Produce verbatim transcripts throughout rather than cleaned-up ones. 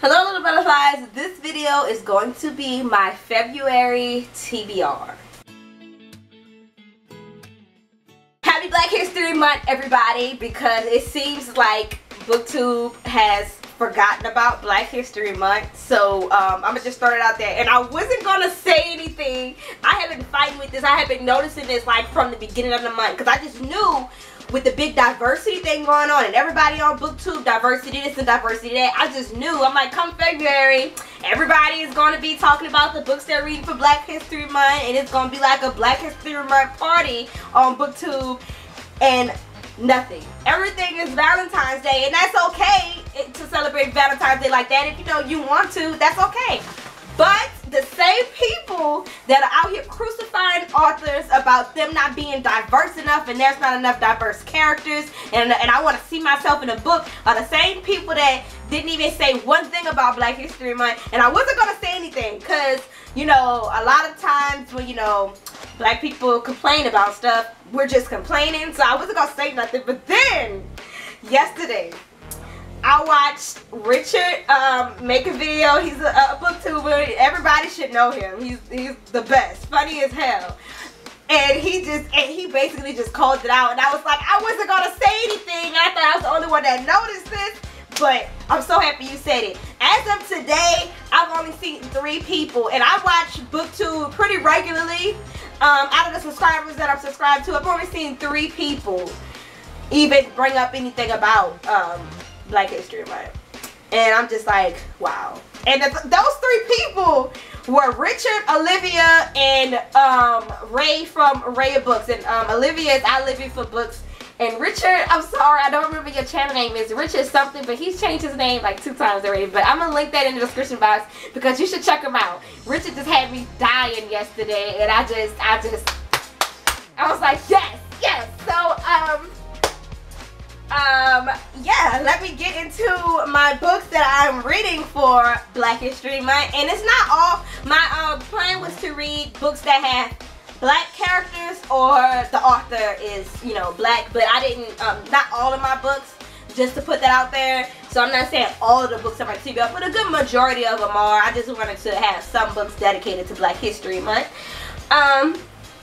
Hello little butterflies, this video is going to be my February T B R. Happy Black History Month everybody, because it seems like BookTube has forgotten about Black History Month. So um, I'm gonna just start it out there, and I wasn't gonna say anything. I have been fighting with this. I have been noticing this like from the beginning of the month, because I just knew with the big diversity thing going on and everybody on BookTube, diversity this and diversity that, I just knew, I'm like, come February, everybody is going to be talking about the books they're reading for Black History Month, and it's going to be like a Black History Month party on BookTube, and nothing. Everything is Valentine's Day, and that's okay to celebrate Valentine's Day like that. If you know you want to, that's okay. But the same people that are out here crucifying authors about them not being diverse enough and there's not enough diverse characters and, and I want to see myself in a book are the same people that didn't even say one thing about Black History Month. And I wasn't going to say anything because, you know, a lot of times when, you know, Black people complain about stuff, we're just complaining. So I wasn't going to say nothing. But then, yesterday, I watched Richard um, make a video. He's a, a booktuber. Everybody should know him. He's he's the best, funny as hell. And he just and he basically just called it out. And I was like, I wasn't gonna say anything. I thought I was the only one that noticed this. But I'm so happy you said it. As of today, I've only seen three people, and I watch BookTube pretty regularly. Um, out of the subscribers that I'm subscribed to, I've only seen three people even bring up anything about Um, Black History Month. And I'm just like, wow. And th those three people were Richard, Olivia, and um, Ray from Raya Books. And um, Olivia is I Live Here for Books. And Richard, I'm sorry, I don't remember your channel name. Is Richard something, but he's changed his name like two times already. But I'm gonna link that in the description box because you should check him out. Richard just had me dying yesterday, and I just, I just, I was like, yes, yes. So, um. Um, yeah, let me get into my books that I'm reading for Black History Month. And it's not all, my uh, plan was to read books that have black characters or the author is, you know, black. But I didn't, um, not all of my books, just to put that out there. So I'm not saying all of the books on my T B R, but a good majority of them are. I just wanted to have some books dedicated to Black History Month. Um...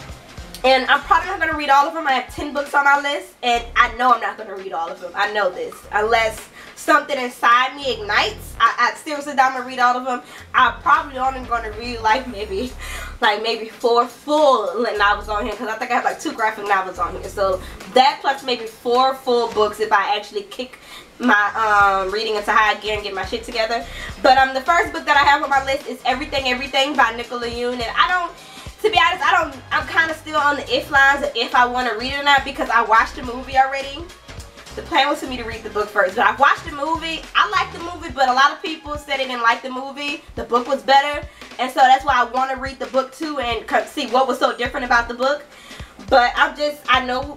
And I'm probably not going to read all of them. I have ten books on my list, and I know I'm not going to read all of them. I know this. Unless something inside me ignites, I, I seriously don't going to read all of them. I probably only going to read like maybe, like maybe four full novels on here, because I think I have like two graphic novels on here. So that plus maybe four full books if I actually kick my um, reading into high gear and get my shit together. But um, the first book that I have on my list is Everything Everything by Nicola Yoon, and I don't. To be honest, I don't, I'm kind of still on the if lines of if I want to read it or not, because I watched the movie already. The plan was for me to read the book first, but I watched the movie. I liked the movie, but a lot of people said they didn't like the movie. The book was better, and so that's why I want to read the book too and see what was so different about the book. But I'm just, I know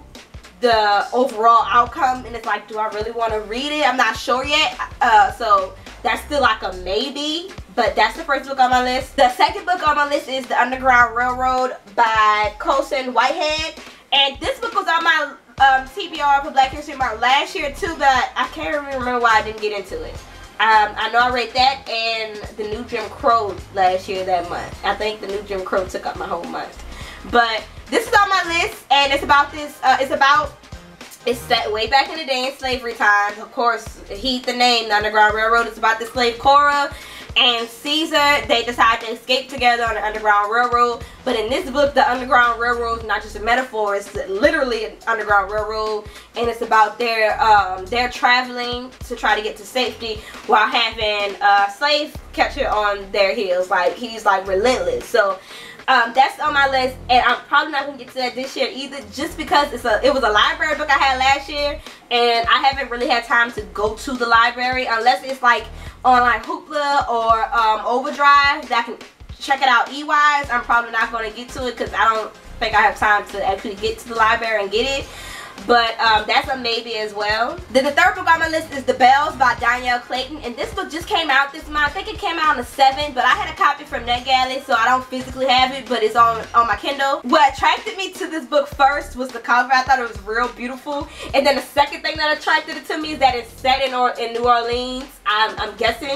the overall outcome, and it's like, do I really want to read it? I'm not sure yet, uh, so that's still like a maybe. But that's the first book on my list. The second book on my list is The Underground Railroad by Colson Whitehead. And this book was on my um, T B R for Black History Month last year too, but I can't really remember why I didn't get into it. Um, I know I read that and The New Jim Crow last year that month. I think The New Jim Crow took up my whole month. But this is on my list, and it's about this, uh, it's about, it's set way back in the day in slavery times. Of course, heed the name, The Underground Railroad. It's about the slave Cora and Caesar. They decide to escape together on the Underground Railroad. But in this book, the Underground Railroad is not just a metaphor, it's literally an Underground Railroad, and it's about their um their traveling to try to get to safety while having a slave catcher on their heels. Like, he's like relentless. So Um, that's on my list, and I'm probably not gonna get to that this year either, just because it's a it was a library book I had last year, and I haven't really had time to go to the library unless it's like on like Hoopla or um, Overdrive that I can check it out e-wise. I'm probably not gonna get to it because I don't think I have time to actually get to the library and get it. But um, that's a maybe as well. Then the third book on my list is The Bells by Dhonielle Clayton. And this book just came out this month. I think it came out on the seventh, but I had a copy from NetGalley, so I don't physically have it, but it's on, on my Kindle. What attracted me to this book first was the cover. I thought it was real beautiful. And then the second thing that attracted it to me is that it's set in, or in New Orleans, I'm, I'm guessing,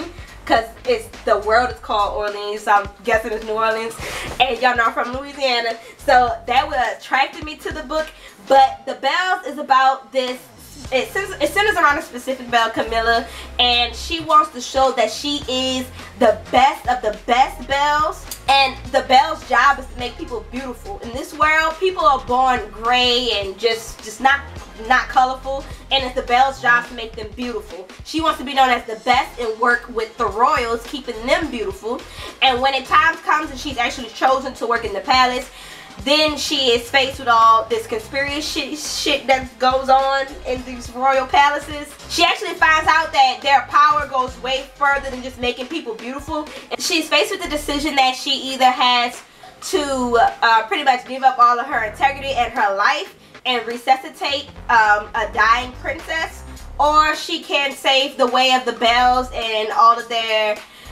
because it's the world is called Orleans, so I'm guessing it's New Orleans, and y'all know I'm from Louisiana, so that what attracted me to the book. But The Bells is about this, it centers, it centers around a specific belle, Camilla, and she wants to show that she is the best of the best belles, and the belle's job is to make people beautiful. In this world, people are born gray and just just not not colorful, and it's the belle's job to make them beautiful. She wants to be known as the best and work with the royals, keeping them beautiful. And when it time comes and she's actually chosen to work in the palace, then she is faced with all this conspiracy shit, shit that goes on in these royal palaces. She actually finds out that their power goes way further than just making people beautiful. And she's faced with the decision that she either has to uh, pretty much give up all of her integrity and her life and resuscitate um, a dying princess, or she can save the way of the Bells and all of their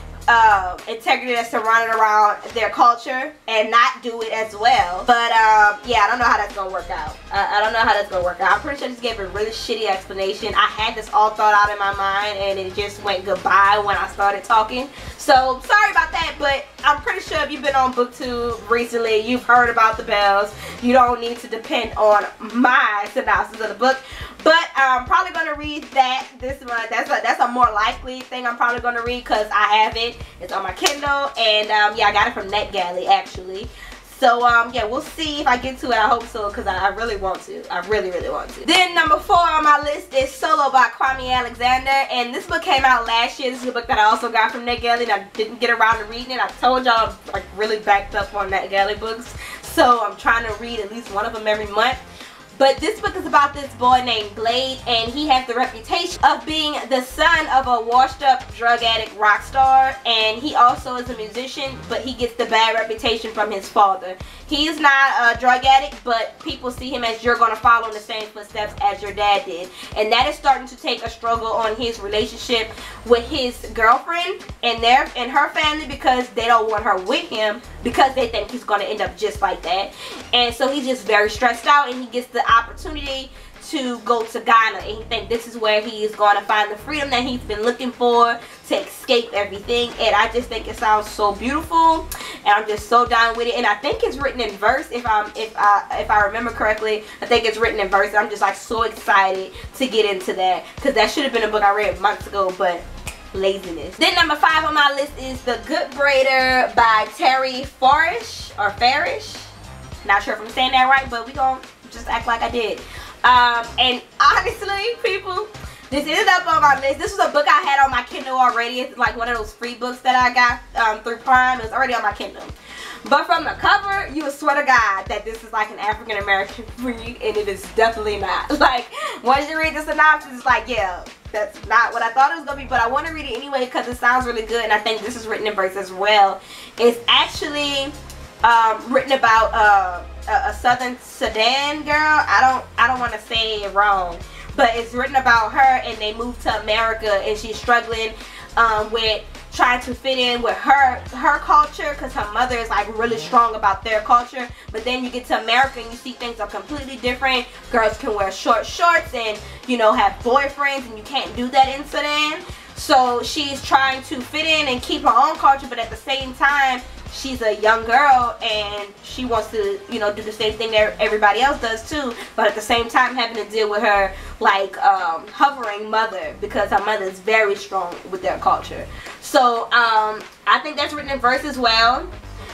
Uh, integrity that's surrounded around their culture and not do it as well. But um, yeah, I don't know how that's gonna work out. Uh, I don't know how that's gonna work out. I'm pretty sure I just gave a really shitty explanation. I had this all thought out in my mind and it just went goodbye when I started talking. So sorry about that, but I'm pretty sure if you've been on BookTube recently, you've heard about the Bells. You don't need to depend on my synopsis of the book. But I'm probably going to read that this month. That's a, that's a more likely thing I'm probably going to read because I have it. It's on my Kindle. And um, yeah, I got it from NetGalley actually. So um, yeah, we'll see if I get to it. I hope so because I, I really want to. I really, really want to. Then number four on my list is Solo by Kwame Alexander. And this book came out last year. This is a book that I also got from NetGalley and I didn't get around to reading it. I told y'all I'm like really backed up on NetGalley books. So I'm trying to read at least one of them every month. But this book is about this boy named Blade, and he has the reputation of being the son of a washed up drug addict rock star, and he also is a musician, but he gets the bad reputation from his father. He is not a drug addict, but people see him as you're going to follow in the same footsteps as your dad did. And that is starting to take a struggle on his relationship with his girlfriend and their and her family because they don't want her with him because they think he's going to end up just like that. And so he's just very stressed out, and he gets the opportunity to go to Ghana, and he thinks this is where he is going to find the freedom that he's been looking for to escape everything. And I just think it sounds so beautiful, and I'm just so down with it. And I think it's written in verse, if I'm if I if I remember correctly. I think it's written in verse. I'm just like so excited to get into that because that should have been a book I read months ago, but laziness. Then number five on my list is The Good Braider by Terry Farish or Farish. Not sure if I'm saying that right, but we gonna just act like I did. Um, and honestly, people, this ended up on my list. This was a book I had on my Kindle already. It's like one of those free books that I got um, through Prime. It was already on my Kindle. But from the cover, you would swear to God that this is like an African American read, and it is definitely not. Like, once you read the synopsis, it's like, yeah, that's not what I thought it was going to be. But I want to read it anyway because it sounds really good, and I think this is written in verse as well. It's actually um, written about uh, a, a Southern Sudan girl. I don't, I don't want to say it wrong, but it's written about her, and they moved to America, and she's struggling um, with trying to fit in with her her culture because her mother is like really strong about their culture. But then you get to America and you see things are completely different. Girls can wear short shorts and, you know, have boyfriends, and you can't do that in Sudan. So she's trying to fit in and keep her own culture, but at the same time she's a young girl and she wants to, you know, do the same thing that everybody else does too, but at the same time having to deal with her like um, hovering mother because her mother is very strong with their culture. So um, I think that's written in verse as well,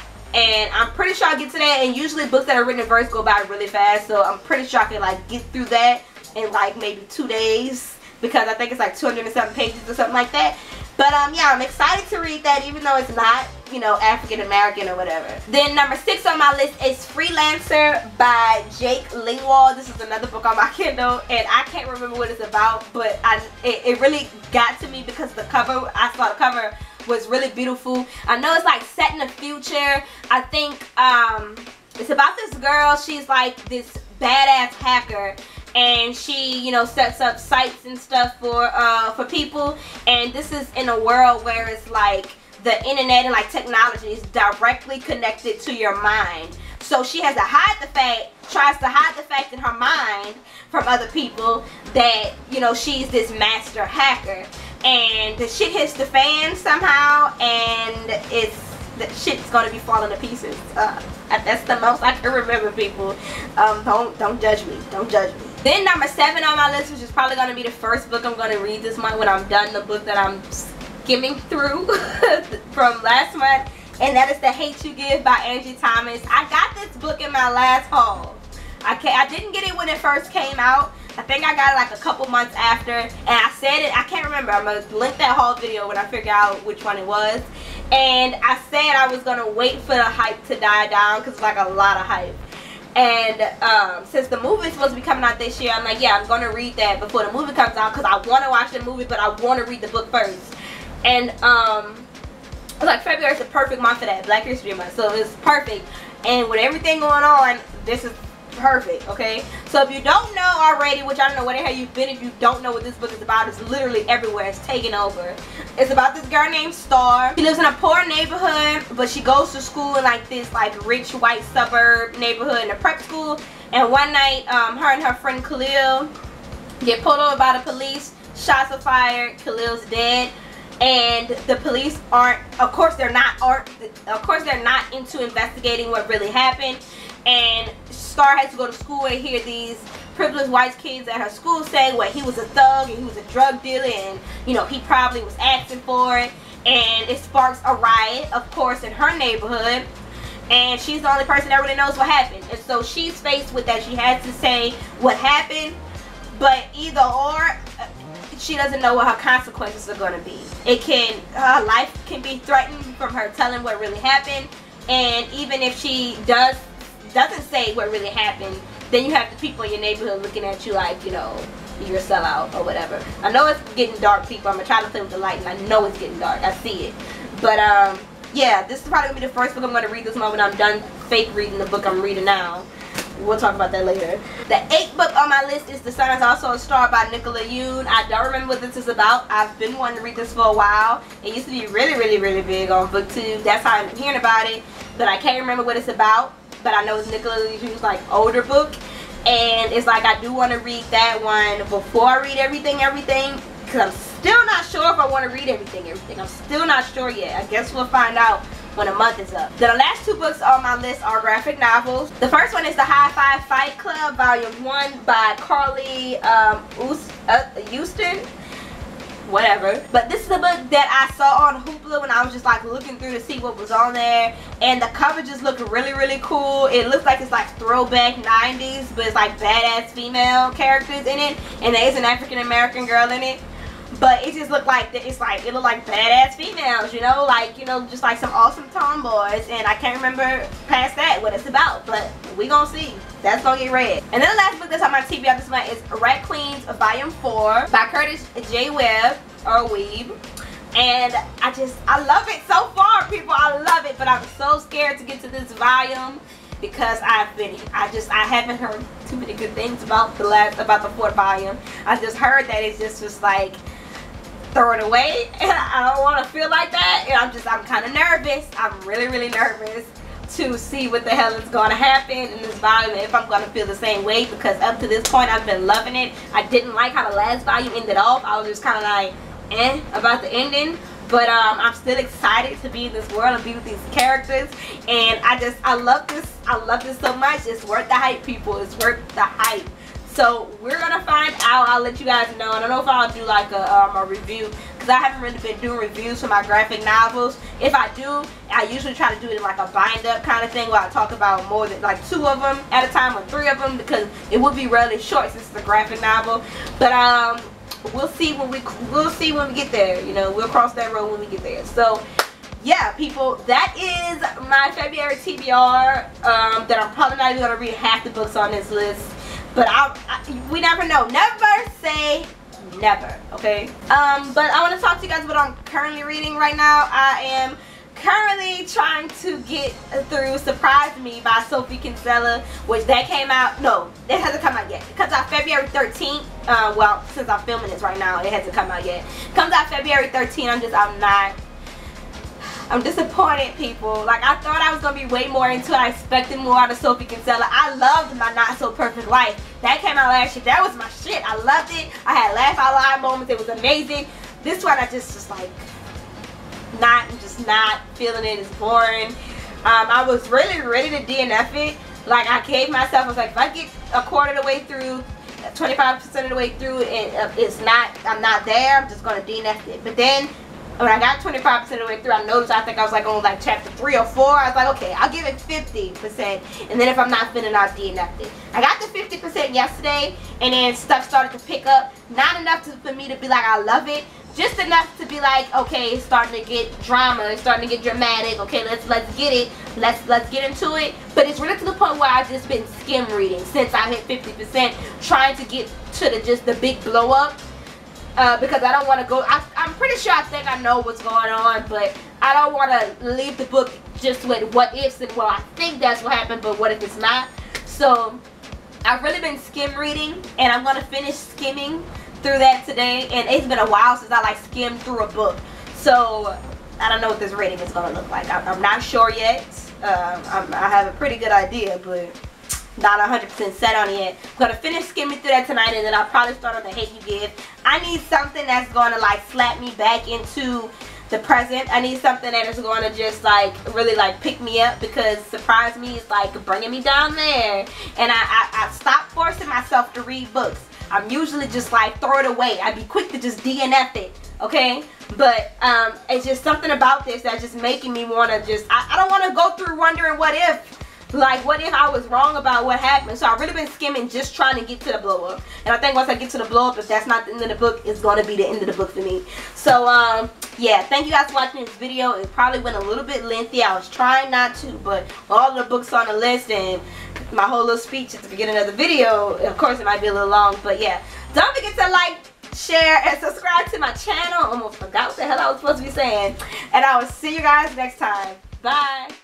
and I'm pretty sure I'll get to that. And usually books that are written in verse go by really fast, so I'm pretty sure I can like get through that in like maybe two days because I think it's like two hundred and seven pages or something like that. But um, yeah, I'm excited to read that even though it's not, you know, African American or whatever. Then number six on my list is Freelancer by Jake Lingwall. This is another book on my Kindle, and I can't remember what it's about, but I, it, it really got to me because the cover, I saw the cover was really beautiful. I know it's like set in the future. I think um, it's about this girl. She's like this badass hacker, and she, you know, sets up sites and stuff for uh, for people. And this is in a world where it's like the internet and like technology is directly connected to your mind. So she has to hide the fact, tries to hide the fact in her mind from other people that, you know, she's this master hacker. and the shit hits the fan somehow, and it's the shit's gonna be falling to pieces. Uh, that's the most I can remember, people. Um, don't don't judge me. Don't judge me. Then number seven on my list, which is probably gonna be the first book I'm gonna read this month when I'm done the book that I'm skimming through from last month, and that is The Hate U Give by Angie Thomas. I got this book in my last haul. I can't, I didn't get it when it first came out. I think I got it like a couple months after, and I said it, I can't remember, I'm going to link that haul video when I figure out which one it was. And I said I was going to wait for the hype to die down, because it's like a lot of hype. And um, since the movie is supposed to be coming out this year, I'm like, yeah, I'm going to read that before the movie comes out, because I want to watch the movie, but I want to read the book first. And um, it's like February is the perfect month for that, Black History Month, so it's perfect. And with everything going on, this is perfect, okay? So if you don't know already, which I don't know where the hell you've been if you don't know what this book is about, it's literally everywhere, it's taking over. It's about this girl named Star. She lives in a poor neighborhood, but she goes to school in like this like rich white suburb neighborhood in a prep school. And one night, um, her and her friend Khalil get pulled over by the police, shots are fired, Khalil's dead. And the police aren't, of course they're not, aren't, of course they're not into investigating what really happened. And Star has to go to school and hear these privileged white kids at her school say, well, he was a thug and he was a drug dealer, and you know, he probably was asking for it. And it sparks a riot, of course, in her neighborhood. And she's the only person that really knows what happened. And so she's faced with that. She has to say what happened, but either or, she doesn't know what her consequences are going to be. It can, her life can be threatened from her telling what really happened. And even if she does doesn't say what really happened, then you have the people in your neighborhood looking at you like, you know, you're a sellout or whatever. I know it's getting dark, people. I'm gonna try to play with the light, and I know it's getting dark. I see it. But um, yeah, this is probably gonna be the first book I'm gonna read this month when I'm done fake reading the book I'm reading now. We'll talk about that later. The eighth book on my list is The Sun Is Also a Star by Nicola Yoon. I don't remember what this is about. I've been wanting to read this for a while. It used to be really, really, really big on BookTube. That's how I'm hearing about it. But I can't remember what it's about. But I know it's Nicola Yoon's like older book, and it's like I do want to read that one before I read everything everything, because I'm still not sure if I want to read everything everything. I'm still not sure yet. I guess we'll find out when a month is up. Then the last two books on my list are graphic novels. The first one is The High Five Fight Club Volume one by Carly um, Houston. Whatever. But this is a book that I saw on Hoopla when I was just like looking through to see what was on there, and the cover just looked really, really cool. It looks like it's like throwback nineties, but it's like badass female characters in it, and there is an African American girl in it. But it just looked like it's like it looked like badass females, you know, like, you know, just like some awesome tomboys. And I can't remember past that what it's about, but we gonna see. That's gonna get read. And then the last book that's on my T B R this month is Rat Queens Volume four by Curtis J. Webb or Weeb. And I just I love it so far, people. I love it, but I'm so scared to get to this volume because I've been I just I haven't heard too many good things about the last about the fourth volume. I just heard that it's just was like throw it away, and I don't want to feel like that, and I'm just I'm kind of nervous. I'm really really nervous to see what the hell is going to happen in this volume, and if I'm going to feel the same way, because up to this point I've been loving it. I didn't like how the last volume ended off. I was just kind of like eh about the ending, but um, I'm still excited to be in this world and be with these characters, and I just I love this I love this so much. It's worth the hype, people. It's worth the hype. So we're gonna find out. I'll let you guys know. I don't know if I'll do like a, um, a review, because I haven't really been doing reviews for my graphic novels. If I do, I usually try to do it in like a bind up kind of thing where I talk about more than like two of them at a time or three of them, because it would be really short since it's a graphic novel. But um, we'll see when we we'll see when we get there. You know, we'll cross that road when we get there. So yeah, people, that is my February T B R. Um, that I'm probably not even gonna read half the books on this list. But I, I, we never know. Never say never, okay? Um, but I want to talk to you guys about what I'm currently reading right now. I am currently trying to get through Surprise Me by Sophie Kinsella, which that came out, no, it hasn't come out yet. It comes out February thirteenth. Uh, well, since I'm filming this right now, it hasn't come out yet. It comes out February thirteenth. I'm just, I'm not. I'm disappointed, people. Like, I thought I was going to be way more into it. I expected more out of Sophie Kinsella. I loved My Not So Perfect Life. That came out last year. That was my shit. I loved it. I had laugh out loud moments. It was amazing. this one I just was like, not, just not feeling it. It's boring. Um, I was really ready to D N F it. Like, I gave myself, I was like, if I get a quarter of the way through, twenty-five percent of the way through, and it's not, I'm not there, I'm just gonna D N F it. But then when I got twenty-five percent of the way through, I noticed, I think I was like on like chapter three or four. I was like, okay, I'll give it fifty percent, and then if I'm not feeling, I'll D N F it. I got the fifty percent yesterday, and then stuff started to pick up. Not enough to, for me to be like, I love it. Just enough to be like, okay, it's starting to get drama, it's starting to get dramatic. Okay, let's let's get it, let's let's get into it. But it's really to the point where I've just been skim reading since I hit fifty percent, trying to get to the just the big blow up. Uh, because I don't want to go. I, I'm pretty sure I think I know what's going on, but I don't want to leave the book just with what ifs and well, I think that's what happened, but what if it's not? So I've really been skim reading, and I'm gonna finish skimming through that today. And it's been a while since I like skimmed through a book, so I don't know what this rating is gonna look like. I'm, I'm not sure yet. Um, I'm, I have a pretty good idea, but not one hundred percent set on it yet. I'm gonna finish skimming through that tonight, and then I'll probably start on The Hate You Give. I need something that's gonna like slap me back into the present. I need something that is going to just like really like pick me up, because Surprise Me is like bringing me down there, and I, I, I stopped forcing myself to read books. I'm usually just like throw it away. I'd be quick to just D N F it, okay? But um, it's just something about this that's just making me want to just, I, I don't want to go through wondering what if. Like, what if I was wrong about what happened? So I've really been skimming, just trying to get to the blow up. And I think once I get to the blow up, if that's not the end of the book, it's going to be the end of the book for me. So, um, yeah, thank you guys for watching this video. It probably went a little bit lengthy. I was trying not to, but all the books on the list and my whole little speech at the beginning of the video, of course, it might be a little long. But, yeah, don't forget to like, share, and subscribe to my channel. Almost forgot what the hell I was supposed to be saying. And I will see you guys next time. Bye.